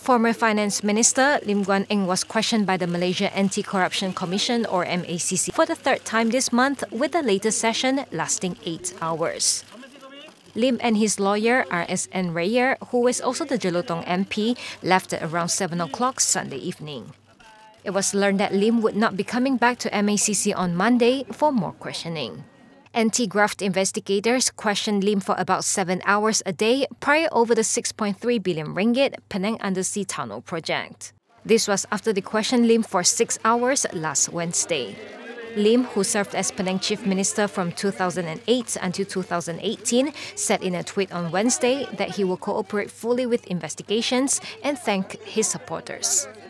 Former Finance Minister Lim Guan was questioned by the Malaysia Anti-Corruption Commission or MACC for the third time this month, with the latest session lasting 8 hours. Lim and his lawyer RSN Rayer, who is also the Jelutong MP, left at around 7 o'clock Sunday evening. It was learned that Lim would not be coming back to MACC on Monday for more questioning. Anti-graft investigators questioned Lim for about 7 hours a day prior over the 6.3 billion ringgit Penang Undersea Tunnel project. This was after they questioned Lim for 6 hours last Wednesday. Lim, who served as Penang Chief Minister from 2008 until 2018, said in a tweet on Wednesday that he will cooperate fully with investigations and thanked his supporters.